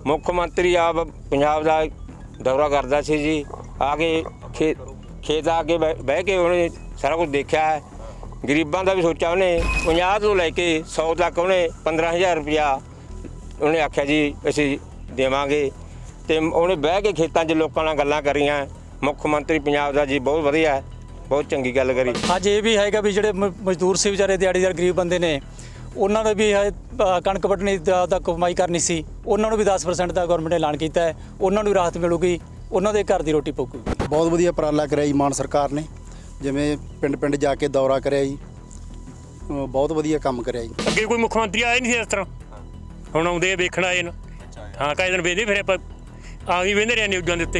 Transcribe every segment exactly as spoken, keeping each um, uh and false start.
मुख मंत्री आप पंजाब का दौरा करता सी जी, आके खे खेत आके बह के उन्हें सारा कुछ देखा है। गरीबों का भी सोचा उन्हें, पंजाह तो लैके सौ तक उन्हें पंद्रह हज़ार रुपया उन्हें आख्या जी असीं देवांगे। तो उन्हें बह के खेतों च लोगों नाल गल्लां करियां। मुख मंत्री पंजाब का जी बहुत वधिया, बहुत चंगी गल करी। अज ये भी है भी जोड़े मजदूर से बेचारे दिहाड़ीदार गरीब बंदे ने, उन्होंने भी है कणक वड्ढनी दा कमाई करनी सी, उन्होंने भी दस परसेंट का गौरमेंट ने ऐलान किया है, उन्होंने भी राहत मिलूगी, उन्होंने घर की रोटी पकूगी। बहुत वधिया उपराला कराया जी मान सरकार ने, जिवें पिंड पिंड जाके दौरा कराया जी, बहुत वधिया काम कराया जी। अगे कोई मुख मंत्री आया नहीं इस तरह, हुण आउंदे वेखण आए न। हाँ कई दिन वेंदे फिर आपां आ भी वेंदे रहे न्यूज़ां दे उत्ते।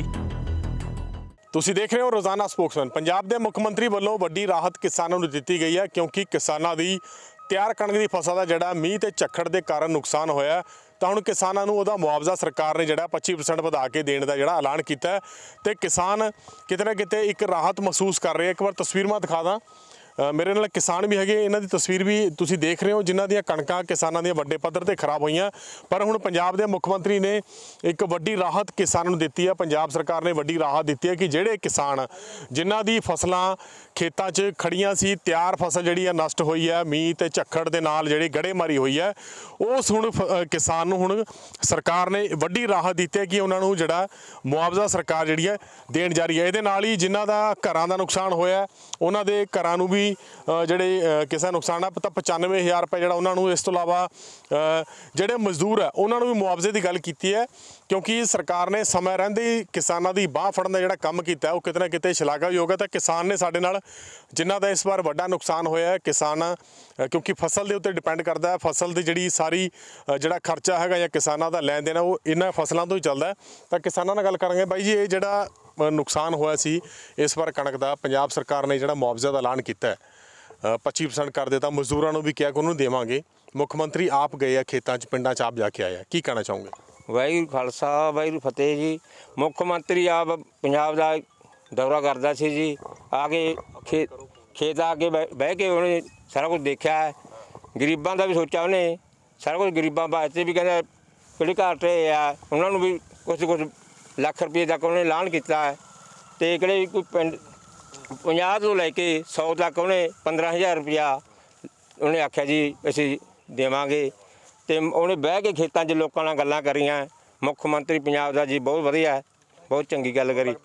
ਤੁਸੀਂ देख रहे हो रोज़ाना स्पोक्समैन। पंजाब के मुख मंत्री वालों वड्डी राहत किसानों को दी गई है, क्योंकि किसानों की तैयार कणक की फसल का जोड़ा मीह ते झक्खड़ के कारण नुकसान होया, तो हुण किसानों को उहदा मुआवजा सरकार ने जोड़ा पच्ची परसेंट वधा के देने का जोड़ा ऐलान किया। तो किसान किते ना किते एक राहत महसूस कर रहे हैं। एक बार तस्वीर मैं दिखा दा, मेरे नाल किसान भी है, इन्हों की तस्वीर भी तुसीं देख रहे हो, जिन्हों दी कणकां किसानों दी वड्डे पद्धर ते खराब होईयां। पर हुण पंजाब दे मुख मंत्री ने एक वड्डी राहत किसानों नूं दित्ती है। पंजाब सरकार ने वड्डी राहत दित्ती है कि जिहड़े किसान जिन्हां दी फसलां खेतां 'च खड़ियां सी, तैयार फसल जिहड़ी है नष्ट होई है मीह ते झक्खड़ दे नाल जिहड़ी गड़ेमारी होई है, उस हुण किसान नूं हुण सरकार ने वड्डी राहत दित्ती है कि उन्हां नूं जिहड़ा मुआवजा सरकार जिहड़ी है देण जा रही है। इहदे नाल ही जिन्हां दा घरां दा नुकसान होया उन्हां दे घरां नूं भी ਜਿਹੜੇ ਕਿਸੇ ਨੁਕਸਾਨ ਆ ਤਾਂ ਪਚਾਨਵੇਂ ਹਜ਼ਾਰ ਰੁਪਏ ਜਿਹੜਾ ਉਹਨਾਂ ਨੂੰ, ਇਸ ਤੋਂ ਇਲਾਵਾ ਜਿਹੜੇ ਮਜ਼ਦੂਰ ਹੈ ਉਹਨਾਂ ਨੂੰ ਵੀ ਮੁਆਵਜ਼ੇ ਦੀ ਗੱਲ ਕੀਤੀ ਹੈ, ਕਿਉਂਕਿ ਸਰਕਾਰ ਨੇ ਸਮੇਂ ਰਹਿੰਦੇ ਹੀ ਕਿਸਾਨਾਂ ਦੀ ਬਾਹ ਫੜਨ ਦਾ ਜਿਹੜਾ ਕੰਮ ਕੀਤਾ ਉਹ ਕਿਤੇ ਨਾ ਕਿਤੇ ਸ਼ਲਾਘਾਯੋਗ ਹੈ। ਤਾਂ ਕਿਸਾਨ ਨੇ ਸਾਡੇ ਨਾਲ, ਜਿਨ੍ਹਾਂ ਦਾ ਇਸ ਵਾਰ ਵੱਡਾ ਨੁਕਸਾਨ ਹੋਇਆ ਹੈ, ਕਿਸਾਨ ਕਿਉਂਕਿ ਫਸਲ ਦੇ ਉੱਤੇ ਡਿਪੈਂਡ ਕਰਦਾ ਹੈ, ਫਸਲ ਦੀ ਜਿਹੜੀ ਸਾਰੀ ਜਿਹੜਾ ਖਰਚਾ ਹੈਗਾ ਜਾਂ ਕਿਸਾਨਾਂ ਦਾ ਲੈਣ ਦੇਣ ਉਹ ਇਹਨਾਂ ਫਸਲਾਂ ਤੋਂ ਹੀ ਚੱਲਦਾ ਹੈ। ਤਾਂ ਕਿਸਾਨਾਂ ਨਾਲ ਗੱਲ ਕਰਾਂਗੇ। ਬਾਈ ਜੀ, ਇਹ ਜਿਹੜਾ ਨੁਕਸਾਨ ਹੋਇਆ ਸੀ ਇਸ ਵਾਰ ਕਣਕ ਦਾ, ਪੰਜਾਬ ਸਰਕਾਰ ਨੇ ਜਿਹੜਾ ਮੁਆਵਜ਼ੇ ਦਾ ਐਲਾਨ ਕੀਤਾ पच्ची परसेंट कर देता, मजदूरों को भी क्या कि उन्होंने देवांगे। मुख मंत्री आप गए हैं खेतों च, पिंडों च आप जाके आए हैं, की कहना चाहोगे? वाहिगुरू खालसा वाहिगुरू फतेह जी। मुख मंत्री आप पंजाब का दौरा करता सी जी, आके खे खेत आके बह के उन्हें सारा कुछ देखा है। गरीबों का भी सोचा उन्हें, सारा कुछ गरीबों वास्ते भी कहते किहड़े घाट रहे आ, उन्होंने भी कुछ कुछ लख रुपये तक उन्हें ऐलान किया है। तो किहड़े कोई पिंड पंजाह तो लैके सौ तक उन्हें पंद्रह हज़ार रुपया उन्हें आख्या जी असीं देवांगे। तो उन्हें बह के खेतों च लोगों नाल गल्लां करियां। मुख मंत्री पंजाब का जी बहुत वधिया, बहुत चंगी गल करी।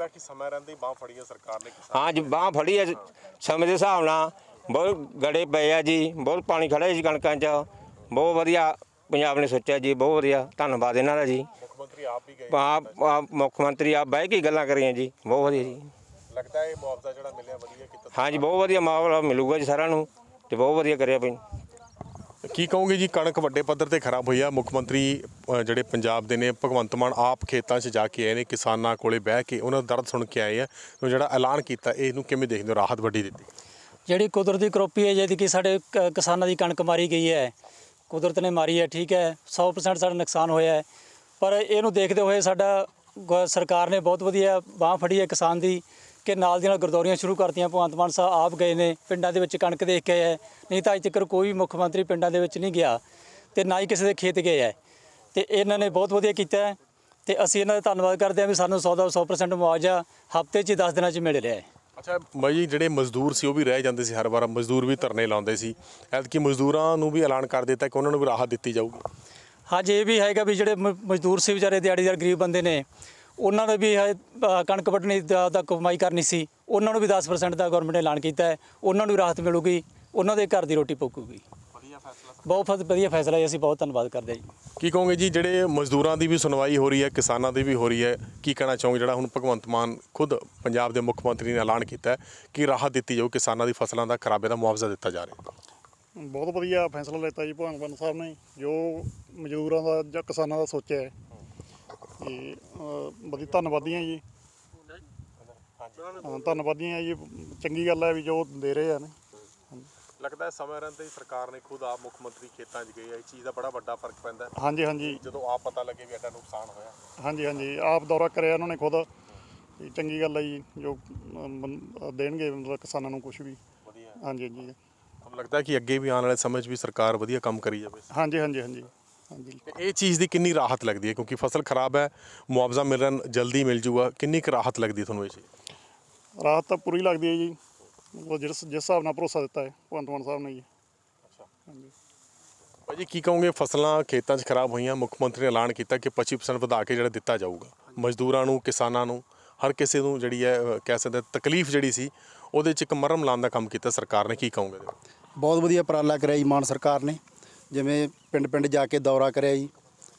हाँ जी, बांह फड़ी है समय के हिसाब नाल, बहुत गड़े पे है जी, बहुत पानी खड़ा है कणकां च, बहुत वधिया पंजाब ने सोचा जी, बहुत वधिया, धन्नवाद इन्हां दा जी। आप मुख मंत्री आप बह के गल्लां करियां जी, बहुत वधिया जी। लगता है मुआवजा ਜਿਹੜਾ ਮਿਲਿਆ ਵਧੀਆ ਕੀਤਾ? हाँ जी, बहुत वधिया मुआवजा मिलूगा जी सारिਆਂ ਨੂੰ, ਤੇ ਬਹੁਤ ਵਧੀਆ ਕਰਿਆ ਭਾਈ। ਕੀ ਕਹੋਗੇ ਜੀ, ਕਣਕ ਵੱਡੇ ਪੱਧਰ ਤੇ ਖਰਾਬ ਹੋਈ ਆ, ਮੁੱਖ ਮੰਤਰੀ ਜਿਹੜੇ ਪੰਜਾਬ ਦੇ ਨੇ ਭਗਵੰਤ ਮਾਨ ਆਪ ਖੇਤਾਂ 'ਚ ਜਾ ਕੇ ਆਏ ਨੇ, ਕਿਸਾਨਾਂ ਕੋਲੇ ਬਹਿ ਕੇ ਉਹਨਾਂ ਦਾ ਦਰਦ ਸੁਣ ਕੇ ਆਏ ਆ, ਉਹ ਜਿਹੜਾ ਐਲਾਨ ਕੀਤਾ ਇਹਨੂੰ ਕਿਵੇਂ ਦੇਖਦੇ ਹੋ? ਰਾਹਤ ਵੱਡੀ ਦਿੱਤੀ ਜਿਹੜੀ ਕੁਦਰਤੀ ਕਰੋਪੀ ਹੈ, ਜਿਹਦੀ ਕਿ ਸਾਡੇ ਕਿਸਾਨਾਂ ਦੀ ਕਣਕ ਮਾਰੀ ਗਈ ਹੈ, ਕੁਦਰਤ ਨੇ ਮਾਰੀ ਹੈ, ਠੀਕ ਹੈ, ਸੌ ਪਰਸੈਂਟ ਸਾਡਾ ਨੁਕਸਾਨ ਹੋਇਆ ਹੈ। ਪਰ ਇਹਨੂੰ ਦੇਖਦੇ ਹੋਏ ਸਾਡਾ ਸਰਕਾਰ ਨੇ ਬਹੁਤ ਵਧੀਆ ਬਾਂਹ ਫੜੀ ਹੈ ਕਿਸਾਨ ਦੀ, ਕਿ ਨਾਲ ਦੀਆਂ ਗਰਦੌਰੀਆਂ ਸ਼ੁਰੂ ਕਰਤੀਆਂ। ਭਗਵੰਤ ਮਾਨ ਸਾਹਿਬ ਆਪ ਗਏ ਨੇ ਪਿੰਡਾਂ ਦੇ ਵਿੱਚ, ਕਣਕ ਦੇਖ ਕੇ ਆਏ, ਨਹੀਂ ਤਾਂ ਅੱਜ ਤੱਕ ਕੋਈ ਵੀ ਮੁੱਖ ਮੰਤਰੀ ਪਿੰਡਾਂ ਦੇ ਵਿੱਚ ਨਹੀਂ ਗਿਆ ਅਤੇ ਨਾ ਹੀ ਕਿਸੇ ਦੇ ਖੇਤ ਗਏ ਹੈ। ਅਤੇ ਇਹਨਾਂ ਨੇ ਬਹੁਤ ਵਧੀਆ ਕੀਤਾ ਹੈ, ਅਤੇ ਅਸੀਂ ਇਹਨਾਂ ਦਾ ਧੰਨਵਾਦ ਕਰਦੇ ਹਾਂ ਵੀ ਸਾਨੂੰ ਸੌ ਦਾ ਸੌ ਪਰਸੈਂਟ ਮੁਆਵਜ਼ਾ ਹਫ਼ਤੇ 'ਚ ਦਸ ਦਿਨਾਂ 'ਚ ਮਿਲ ਰਿਹਾ ਹੈ। ਅੱਛਾ ਬਾਈ ਜੀ, ਜਿਹੜੇ ਮਜ਼ਦੂਰ ਸੀ ਉਹ ਵੀ ਰਹਿ ਜਾਂਦੇ ਸੀ, ਹਰ ਵਾਰ ਮਜ਼ਦੂਰ ਵੀ ਧਰਨੇ ਲਾਉਂਦੇ ਸੀ, ਐਤਕੀ ਮਜ਼ਦੂਰਾਂ ਨੂੰ ਵੀ ਐਲਾਨ ਕਰ ਦਿੱਤਾ ਕਿ ਉਹਨਾਂ ਨੂੰ ਵੀ ਰਾਹਤ ਦਿੱਤੀ ਜਾਊਗੀ। ਹਾਂਜੀ, ਇਹ ਵੀ ਹੈਗਾ ਵੀ ਜਿਹੜੇ ਮਜ਼ਦੂਰ ਸੀ ਵਿਚਾਰੇ ਦਿਹਾੜੀਦਾਰ ਗਰੀਬ ਬੰਦੇ ਨੇ, ਉਹਨਾਂ ਨੇ ਵੀ ਹੈ ਕਣਕ ਵੱਢਣੀ ਦਾ ਕਮਾਈ ਕਰਨੀ ਸੀ, ਉਹਨਾਂ ਨੂੰ ਵੀ ਦਸ ਪਰਸੈਂਟ ਦਾ ਗੌਰਮੈਂਟ ਨੇ ਐਲਾਨ ਕੀਤਾ ਹੈ, ਉਹਨਾਂ ਨੂੰ ਵੀ ਰਾਹਤ ਮਿਲੂਗੀ, ਉਹਨਾਂ ਦੇ ਘਰ ਦੀ ਰੋਟੀ ਪਕੂਗੀ। ਬਹੁਤ ਵਧੀਆ ਫੈਸਲਾ ਹੈ, ਅਸੀਂ ਬਹੁਤ ਧੰਨਵਾਦ ਕਰਦੇ ਹਾਂ ਜੀ। ਕੀ ਕਹੋਗੇ ਜੀ, ਜਿਹੜੇ ਮਜ਼ਦੂਰਾਂ ਦੀ ਵੀ ਸੁਣਵਾਈ ਹੋ ਰਹੀ ਹੈ, ਕਿਸਾਨਾਂ ਦੀ ਵੀ ਹੋ ਰਹੀ ਹੈ, ਕੀ ਕਹਿਣਾ ਚਾਹੋਗੇ? ਜਿਹੜਾ ਹੁਣ ਭਗਵੰਤ ਮਾਨ ਖੁਦ ਪੰਜਾਬ ਦੇ ਮੁੱਖ ਮੰਤਰੀ ਨੇ ਐਲਾਨ ਕੀਤਾ ਕਿ ਰਾਹਤ ਦਿੱਤੀ ਜਾਊ, ਕਿਸਾਨਾਂ ਦੀ ਫਸਲਾਂ ਦਾ ਖਰਾਬੇ ਦਾ ਮੁਆਵਜ਼ਾ ਦਿੱਤਾ ਜਾ ਰਿਹਾ। ਬਹੁਤ ਵਧੀਆ ਫੈਸਲਾ ਲਿੱਤਾ ਜੀ ਭਗਵੰਤ ਮਾਨ ਸਾਹਿਬ ਨੇ, ਜੋ ਮਜ਼ਦੂਰਾਂ ਦਾ ਜਾਂ ਕਿਸਾਨਾਂ ਦਾ ਸੋਚਿਆ ਹੈ। ਤੇ ਬੜੀ ਧੰਨਵਾਦੀ ਹਾਂ ਜੀ, ਹਾਂ ਧੰਨਵਾਦੀ ਹਾਂ ਜੀ, ਚੰਗੀ ਗੱਲ ਹੈ ਵੀ ਜੋ ਦੇ ਰਹੇ ਆ ਨੇ। ਲੱਗਦਾ ਸਮੇਂ ਰਹਿੰਦੇ ਹੀ ਸਰਕਾਰ ਨੇ ਖੁਦ ਆਪ ਮੁੱਖ ਮੰਤਰੀ ਖੇਤਾਂ 'ਚ ਗਏ, ਇਸ ਚੀਜ਼ ਦਾ ਬੜਾ ਵੱਡਾ ਫਰਕ ਪੈਂਦਾ। ਹਾਂਜੀ ਹਾਂਜੀ, ਜਦੋਂ ਆਪ ਪਤਾ ਲੱਗੇ ਵੀ ਐਡਾ ਨੁਕਸਾਨ ਹੋਇਆ। ਹਾਂਜੀ ਹਾਂਜੀ, ਆਪ ਦੌਰਾ ਕਰਿਆ ਉਹਨਾਂ ਨੇ ਖੁਦ, ਚੰਗੀ ਗੱਲ ਹੈ ਜੀ, ਜੋ ਦੇਣਗੇ ਮਤਲਬ ਕਿਸਾਨਾਂ ਨੂੰ ਕੁਛ ਵੀ। ਹਾਂਜੀ ਹਾਂਜੀ, ਲੱਗਦਾ ਕਿ ਅੱਗੇ ਵੀ ਆਉਣ ਵਾਲੇ ਸਮੇਂ 'ਚ ਵੀ ਸਰਕਾਰ ਵਧੀਆ ਕੰਮ ਕਰੀ ਜਾਵੇ। ਹਾਂਜੀ ਹਾਂਜੀ ਹਾਂਜੀ, ਹਾਂਜੀ ਤੇ ਇਹ ਚੀਜ਼ ਦੀ ਕਿੰਨੀ ਰਾਹਤ ਲੱਗਦੀ ਹੈ ਕਿਉਂਕਿ ਫਸਲ ਖਰਾਬ ਹੈ, ਮੁਆਵਜ਼ਾ ਮਿਲਣ ਜਲਦੀ ਮਿਲ ਜੂਗਾ, ਕਿੰਨੀ ਕੁ ਰਾਹਤ ਲੱਗਦੀ ਹੈ ਤੁਹਾਨੂੰ ਇਹ ਚੀਜ਼? ਰਾਹਤ ਤਾਂ ਪੂਰੀ ਲੱਗਦੀ ਹੈ ਜੀ, ਮਤਲਬ ਜਿਸ ਜਿਸ ਹਿਸਾਬ ਨਾਲ ਭਰੋਸਾ ਦਿੱਤਾ ਹੈ ਭਗਵੰਤ ਮਾਨ ਸਾਹਿਬ ਨੇ ਜੀ। ਹਾਂਜੀ ਭਾਜੀ ਕੀ ਕਹੋਗੇ, ਫਸਲਾਂ ਖੇਤਾਂ 'ਚ ਖਰਾਬ ਹੋਈਆਂ, ਮੁੱਖ ਮੰਤਰੀ ਨੇ ਐਲਾਨ ਕੀਤਾ ਕਿ ਪੱਚੀ ਪਰਸੈਂਟ ਵਧਾ ਕੇ ਜਿਹੜਾ ਦਿੱਤਾ ਜਾਊਗਾ ਮਜ਼ਦੂਰਾਂ ਨੂੰ, ਕਿਸਾਨਾਂ ਨੂੰ, ਹਰ ਕਿਸੇ ਨੂੰ ਜਿਹੜੀ ਹੈ ਅ, ਕਹਿ ਸਕਦੇ ਤਕਲੀਫ ਜਿਹੜੀ ਸੀ ਉਹਦੇ 'ਚ ਇੱਕ ਮਰਮ ਲਾਉਣ ਦਾ ਕੰਮ ਕੀਤਾ ਸਰਕਾਰ ਨੇ, ਕੀ ਕਹੋਗੇ ਇਹਦੇ ਬਾਰੇ? ਬਹੁਤ ਵਧੀਆ ਉਪਰਾਲਾ ਕਰਿਆ ਜੀ ਮਾਨ ਸਰਕਾਰ ਨੇ, ਜਿਵੇਂ ਪਿੰਡ ਪਿੰਡ ਜਾ ਕੇ ਦੌਰਾ ਕਰਿਆ ਜੀ,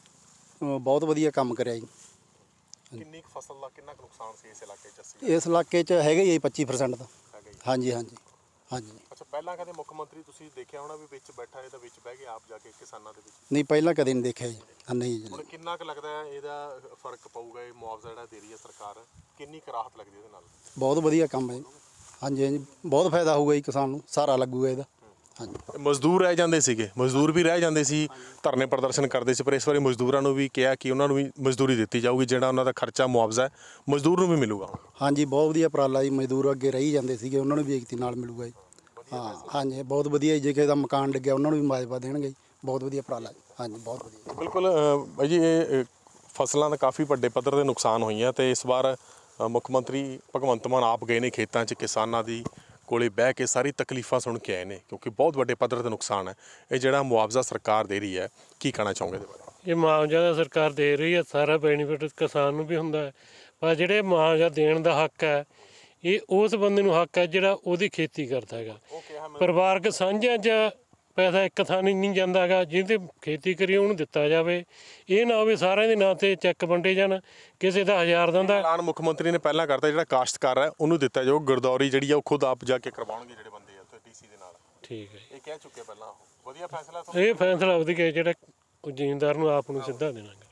ਅ, ਬਹੁਤ ਵਧੀਆ ਕੰਮ ਕਰਿਆ ਜੀ। ਕਿੰਨੀ ਕੁ ਫਸਲ ਦਾ ਕਿੰਨਾ ਕੁ ਨੁਕਸਾਨ ਸੀ ਇਸ ਇਲਾਕੇ 'ਚ? ਅਸੀਂ ਇਸ ਇਲਾਕੇ 'ਚ ਹੈਗਾ ਹੀ ਹੈ ਪੱਚੀ ਪਰਸੈਂਟ ਦਾ। ਹੈਗਾ ਜੀ। ਹਾਂਜੀ ਹਾਂਜੀ ਹਾਂਜੀ। ਅੱਛਾ, ਪਹਿਲਾਂ ਕਦੇ ਮੁੱਖ ਮੰਤਰੀ ਤੁਸੀਂ ਦੇਖਿਆ ਹੋਣਾ ਵੀ ਵਿੱਚ ਬੈਠਾ ਹੈ ਤਾਂ ਵਿੱਚ ਬਹਿ ਕੇ ਆਪ ਜਾ ਕੇ ਕਿਸਾਨਾਂ ਦੇ ਵਿੱਚ? ਨਹੀਂ ਪਹਿਲਾਂ ਕਦੇ ਨਹੀਂ ਦੇਖਿਆ ਜੀ। ਹਾਂ, ਨਹੀਂ ਜੀ। ਹੁਣ ਕਿੰਨਾ ਕੁ ਲੱਗਦਾ ਹੈ ਇਹਦਾ ਫਰਕ ਪਊਗਾ, ਇਹ ਮੁਆਵਜ਼ਾ ਜਿਹੜਾ ਦੇ ਰਹੀ ਹੈ ਸਰਕਾਰ, ਕਿੰਨੀ ਕੁ ਰਾਹਤ ਲੱਗਦੀ ਇਹਦੇ ਨਾਲ? ਬਹੁਤ ਵਧੀਆ ਕੰਮ ਹੈ ਜੀ। ਹਾਂਜੀ ਹਾਂਜੀ, ਬਹੁਤ ਫਾਇਦਾ ਹੋਊਗਾ ਜੀ ਕਿਸਾਨ ਨੂੰ, ਸਹਾਰਾ ਲੱਗੂਗਾ ਇਹਦਾ। ਹਾਂਜੀ। ਮਜ਼ਦੂਰ ਰਹਿ ਜਾਂਦੇ ਸੀਗੇ, ਮਜ਼ਦੂਰ ਵੀ ਰਹਿ ਜਾਂਦੇ ਸੀ, ਧਰਨੇ ਪ੍ਰਦਰਸ਼ਨ ਕਰਦੇ ਸੀ, ਪਰ ਇਸ ਵਾਰੀ ਮਜ਼ਦੂਰਾਂ ਨੂੰ ਵੀ ਕਿਹਾ ਕਿ ਉਹਨਾਂ ਨੂੰ ਵੀ ਮਜ਼ਦੂਰੀ ਦਿੱਤੀ ਜਾਊਗੀ, ਜਿਹੜਾ ਉਹਨਾਂ ਦਾ ਖਰਚਾ ਮੁਆਵਜ਼ਾ ਹੈ ਮਜ਼ਦੂਰ ਨੂੰ ਵੀ ਮਿਲੂਗਾ। ਹਾਂਜੀ ਬਹੁਤ ਵਧੀਆ ਉਪਰਾਲਾ ਜੀ, ਮਜ਼ਦੂਰ ਅੱਗੇ ਰਹੀ ਜਾਂਦੇ ਸੀਗੇ, ਉਹਨਾਂ ਨੂੰ ਵੀ ਏਕਤੀ ਨਾਲ ਮਿਲੂਗਾ ਜੀ। ਹਾਂ ਹਾਂਜੀ ਬਹੁਤ ਵਧੀਆ ਜੀ, ਜੇ ਕਿਸੇ ਦਾ ਮਕਾਨ ਡਿੱਗਿਆ ਉਹਨਾਂ ਨੂੰ ਵੀ ਮੁਆਵਜ਼ਾ ਦੇਣਗੇ ਜੀ, ਬਹੁਤ ਵਧੀਆ ਉਪਰਾਲਾ ਜੀ। ਹਾਂਜੀ ਬਹੁਤ ਵਧੀਆ। ਬਿਲਕੁਲ ਅ, ਬਾਈ ਜੀ ਇਹ ਅ, ਫਸਲਾਂ ਦਾ ਕਾਫੀ ਵੱਡੇ ਪੱਧਰ ਤੇ ਨੁਕਸਾਨ ਹੋਈਆਂ ਤੇ ਇਸ ਵਾਰ ਅ, ਮੁੱਖ ਮੰਤਰੀ ਭਗਵੰਤ ਮਾਨ ਆਪ ਗਏ ਨੇ ਖੇਤਾਂ 'ਚ, ਕਿਸਾਨਾਂ ਦੀ ਕੋਲੇ ਬਹਿ ਕੇ ਸਾਰੀ ਤਕਲੀਫਾਂ ਸੁਣ ਕੇ ਆਏ ਨੇ ਕਿਉਂਕਿ ਬਹੁਤ ਵੱਡੇ ਪੱਧਰ ਤੇ ਨੁਕਸਾਨ ਹੈ। ਇਹ ਜਿਹੜਾ ਮੁਆਵਜ਼ਾ ਸਰਕਾਰ ਦੇ ਰਹੀ ਹੈ, ਕੀ ਕਹਿਣਾ ਚਾਹੋਗੇ ਇਹਦੇ ਬਾਰੇ? ਇਹ ਮੁਆਵਜ਼ਾ ਤਾਂ ਸਰਕਾਰ ਦੇ ਰਹੀ ਹੈ, ਸਾਰਾ ਬੈਨੀਫਿਟ ਕਿਸਾਨ ਨੂੰ ਵੀ ਹੁੰਦਾ ਹੈ, ਪਰ ਜਿਹੜੇ ਮੁਆਵਜ਼ਾ ਦੇਣ ਦਾ ਹੱਕ ਹੈ ਇਹ ਉਸ ਬੰਦੇ ਨੂੰ ਹੱਕ ਹੈ ਜਿਹੜਾ ਉਹਦੀ ਖੇਤੀ ਕਰਦਾ ਹੈਗਾ। ਪਰਿਵਾਰਕ ਸਾਂਝਿਆਂ 'ਚ ਪੈਸਾ ਇੱਕ ਥਾਂ ਨਹੀਂ ਨਹੀਂ ਜਾਂਦਾ ਹੈਗਾ, ਜਿਹਦੇ ਖੇਤੀ ਕਰੀ ਉਹਨੂੰ ਦਿੱਤਾ ਜਾਵੇ। ਇਹ ਨਾ ਹੋਵੇ ਸਾਰਿਆਂ ਦੇ ਨਾਂ 'ਤੇ ਚੈੱਕ ਵੰਡੇ ਜਾਣ, ਕਿਸੇ ਦਾ ਹਜ਼ਾਰ ਦਿੰਦਾ। ਐਲਾਨ ਮੁੱਖ ਮੰਤਰੀ ਨੇ ਪਹਿਲਾਂ ਕਰਤਾ, ਜਿਹੜਾ ਕਾਸ਼ਤਕਾਰ ਹੈ ਉਹਨੂੰ ਦਿੱਤਾ ਜਾਊ, ਗਰਦੌਰੀ ਜਿਹੜੀ ਆ ਉਹ ਖੁਦ ਆਪ ਜਾ ਕੇ ਕਰਵਾਉਣਗੇ ਜਿਹੜੇ ਬੰਦੇ ਆ ਉੱਥੇ ਡੀਸੀ ਦੇ ਨਾਲ। ਠੀਕ ਹੈ, ਇਹ ਕਹਿ ਚੁੱਕੇ ਪਹਿਲਾਂ, ਉਹ ਵਧੀਆ ਫੈਸਲਾ। ਇਹ ਫੈਸਲਾ ਵਧੀਆ ਜਿਹੜਾ ਉਹ ਜ਼ਿਮੀਂਦਾਰ ਨੂੰ ਆਪ ਨੂੰ ਸਿੱਧਾ ਦੇਣਾ ਗਾ।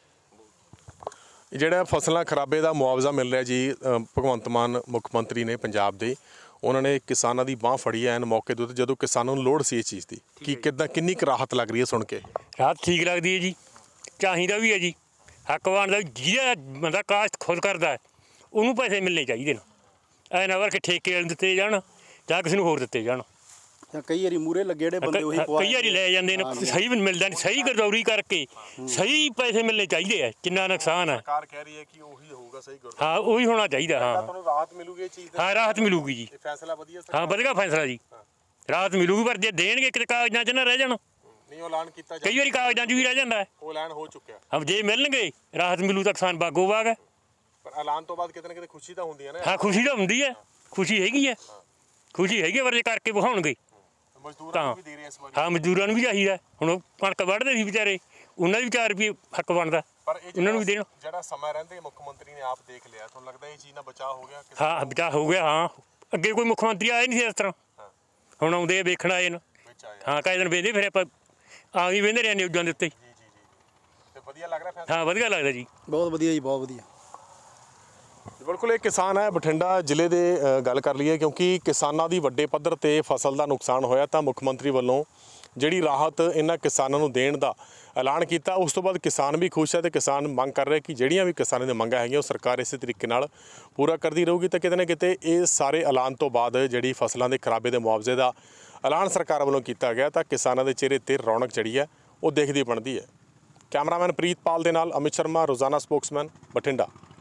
ਜਿਹੜਾ ਫਸਲਾਂ ਖਰਾਬੇ ਦਾ ਮੁਆਵਜ਼ਾ ਮਿਲ ਰਿਹਾ ਜੀ, ਅ, ਭਗਵੰਤ ਮਾਨ ਮੁੱਖ ਮੰਤਰੀ ਨੇ ਪੰਜਾਬ ਦੇ, ਉਹਨਾਂ ਨੇ ਕਿਸਾਨਾਂ ਦੀ ਬਾਂਹ ਫੜੀ ਐਨ ਮੌਕੇ ਦੇ ਉੱਤੇ ਜਦੋਂ ਕਿਸਾਨਾਂ ਨੂੰ ਲੋੜ ਸੀ ਇਸ ਚੀਜ਼ ਦੀ, ਕੀ ਕਿੱਦਾਂ ਕਿੰਨੀ ਕੁ ਰਾਹਤ ਲੱਗ ਰਹੀ ਹੈ ਸੁਣ ਕੇ? ਰਾਹਤ ਠੀਕ ਲੱਗਦੀ ਹੈ ਜੀ, ਚਾਹੀਦਾ ਵੀ ਹੈ ਜੀ। ਹੱਕ ਬਣਦਾ, ਜਿਹੜਾ ਬੰਦਾ ਕਾਸ਼ਤ ਖੁਦ ਕਰਦਾ ਹੈ ਉਹਨੂੰ ਪੈਸੇ ਮਿਲਣੇ ਚਾਹੀਦੇ ਨੇ, ਐ ਨਾ ਵਰ ਠੇਕੇ ਵਾਲੇ ਦਿੱਤੇ ਜਾਣ ਜਾਂ ਕਿਸੇ ਨੂੰ ਹੋਰ ਦਿੱਤੇ ਜਾਣ। ਜਾਂ ਕਈ ਵਾਰੀ ਮੂਰੇ ਲੱਗੇ ਜਿਹੜੇ ਬੰਦੇ ਉਹੀ ਪਵਾ ਕਈ ਵਾਰੀ ਲੈ ਜਾਂਦੇ ਨੇ, ਸਹੀ ਵੀ ਮਿਲਦਾ ਨਹੀਂ, ਸਹੀ ਗਰਦੌਰੀ ਕਰਕੇ ਸਹੀ ਪੈਸੇ ਮਿਲਣੇ ਚਾਹੀਦੇ ਆ। ਕਿੰਨਾ ਨੁਕਸਾਨ ਹੈ, ਸਰਕਾਰ ਕਹਿ ਰਹੀ ਹੈ ਕਿ ਉਹੀ ਹੋਊਗਾ ਸਹੀ ਗੁਰ ਹਾਂ ਉਹੀ ਹੋਣਾ ਚਾਹੀਦਾ। ਹਾਂ ਤੁਹਾਨੂੰ ਰਾਹਤ ਮਿਲੂਗੀ ਇਹ ਚੀਜ਼ ਦੀ? ਹਾਂ ਰਾਹਤ ਮਿਲੂਗੀ ਜੀ, ਇਹ ਫੈਸਲਾ ਵਧੀਆ ਹਾਂ ਵਧੀਆ ਫੈਸਲਾ ਜੀ, ਰਾਹਤ ਮਿਲੂਗੀ। ਪਰ ਜੇ ਦੇਣਗੇ ਕਿਤੇ ਕਾਗਜ਼ਾਂ 'ਚ ਨਾ ਰਹਿ ਜਾਣ, ਨਹੀਂ ਉਹ ਐਲਾਨ ਕੀਤਾ ਕਈ ਵਾਰੀ ਕਾਗਜ਼ਾਂ 'ਚ ਵੀ ਰਹਿ ਜਾਂਦਾ ਹੈ। ਉਹ ਐਲਾਨ ਹੋ ਚੁੱਕਿਆ, ਹਾਂ ਜੇ ਮਿਲਣਗੇ ਰਾਹਤ ਮਿਲੂ ਤਾਂ ਕਿਸਾਨ ਬਾਗੋ ਬਾਗ ਹੈ। ਪਰ ਐਲਾਨ ਤੋਂ ਬਾਅਦ ਕਿਤੇ ਨਾ ਕਿਤੇ ਖੁਸ਼ੀ ਤਾਂ ਹੁੰਦੀ ਹੈ ਨਾ। ਹਾਂ ਖੁਸ਼ੀ ਤਾਂ ਹੁੰਦੀ ਹੈ, ਖੁਸ਼ੀ ਹੈਗੀ ਹੈ, ਖੁਸ਼ੀ ਹੈਗੀ ਹੈ, ਪਰ ਜੇ ਕਰਕੇ ਵਿਖਾਉਣਗੇ ਮਜ਼ਦੂਰਾਂ ਨੂੰ ਵੀ ਦੇ ਰਹੇ ਇਸ ਵਾਰੀ। ਹਾਂ ਮਜ਼ਦੂਰਾਂ ਨੂੰ ਵੀ ਚਾਹੀਦਾ। ਹੁਣ ਉਹ ਕਣਕ ਵੱਢਦੇ ਸੀ ਵਿਚਾਰੇ, ਉਹਨਾਂ ਦੀ ਵੀ ਚਾਰ ਰੁਪਏ ਹੱਕ ਬਣਦਾ, ਪਰ ਇਹ ਉਹਨਾਂ ਨੂੰ ਵੀ ਦੇਣ। ਜਿਹੜਾ ਸਮਾਂ ਰਹਿੰਦੇ ਮੁੱਖ ਮੰਤਰੀ ਨੇ ਆਪ ਦੇਖ ਲਿਆ, ਤੁਹਾਨੂੰ ਲੱਗਦਾ ਇਹ ਚੀਜ਼ ਨਾਲ ਬਚਾਅ ਹੋ ਗਿਆ? ਹਾਂ ਬਚਾਅ ਹੋ ਗਿਆ। ਹਾਂ ਅੱਗੇ ਕੋਈ ਮੁੱਖ ਮੰਤਰੀ ਆਏ ਨਹੀਂ ਸੀ ਇਸ ਤਰ੍ਹਾਂ, ਹੁਣ ਆਉਂਦੇ ਆ ਵੇਖਣ ਆਏ ਨੇ। ਵਿੱਚ ਆਇਆ ਹਾਂ ਕਈ ਦਿਨ ਵੇਖਦੇ ਫਿਰ ਆਪਾਂ ਆ ਵੀ ਵੇਂਦੇ ਰਹੇ ਨਿਊਜ਼ਾਂ ਦੇ ਉੱਤੇ। ਜੀ ਜੀ ਜੀ। ਤੇ ਵਧੀਆ ਲੱਗ ਰਿਹਾ ਫੈਸਲਾ? ਹਾਂ ਵਧੀਆ ਲੱਗਦਾ ਜੀ, ਬਹੁਤ ਵਧੀਆ ਜੀ, ਬਹੁਤ ਵਧੀਆ। ਬਿਲਕੁਲ ਇਹ ਕਿਸਾਨ ਹੈ ਬਠਿੰਡਾ ਜ਼ਿਲ੍ਹੇ ਦੇ ਅ, ਗੱਲ ਕਰ ਲਈਏ ਕਿਉਂਕਿ ਕਿਸਾਨਾਂ ਦੀ ਵੱਡੇ ਪੱਧਰ ਤੇ ਫਸਲ ਦਾ ਨੁਕਸਾਨ ਹੋਇਆ ਤਾਂ ਮੁੱਖ ਮੰਤਰੀ ਵੱਲੋਂ ਜਿਹੜੀ ਰਾਹਤ ਇਹਨਾਂ ਕਿਸਾਨਾਂ ਨੂੰ ਦੇਣ ਦਾ ਐਲਾਨ ਕੀਤਾ, ਉਸ ਤੋਂ ਬਾਅਦ ਕਿਸਾਨ ਵੀ ਖੁਸ਼ ਹੈ ਤੇ ਕਿਸਾਨ ਮੰਗ ਕਰ ਰਹੇ ਕਿ ਜਿਹੜੀਆਂ ਵੀ ਕਿਸਾਨਾਂ ਦੀਆਂ ਮੰਗਾਂ ਹੈਗੀਆਂ ਉਹ ਸਰਕਾਰ ਇਸੇ ਤਰੀਕੇ ਨਾਲ ਪੂਰਾ ਕਰਦੀ ਰਹੂਗੀ। ਤਾਂ ਕਿਤੇ ਨਾ ਕਿਤੇ ਇਹ ਸਾਰੇ ਐਲਾਨ ਤੋਂ ਬਾਅਦ ਜਿਹੜੀ ਫਸਲਾਂ ਦੇ ਖਰਾਬੇ ਦੇ ਮੁਆਵਜ਼ੇ ਦਾ ਐਲਾਨ ਸਰਕਾਰ ਵੱਲੋਂ ਕੀਤਾ ਗਿਆ ਤਾਂ ਕਿਸਾਨਾਂ ਦੇ ਚਿਹਰੇ ਤੇ ਰੌਣਕ ਜਿਹੜੀ ਹੈ ਉਹ ਦੇਖਦੀ ਬਣਦੀ ਹੈ। ਕੈਮਰਾਮੈਨ ਪ੍ਰੀਤਪਾਲ ਦੇ ਨਾਲ ਅਮਿਤ ਸ਼ਰਮਾ, ਰੋਜ਼ਾਨਾ ਸਪੋਕਸਮੈਨ, ਬਠਿੰਡਾ।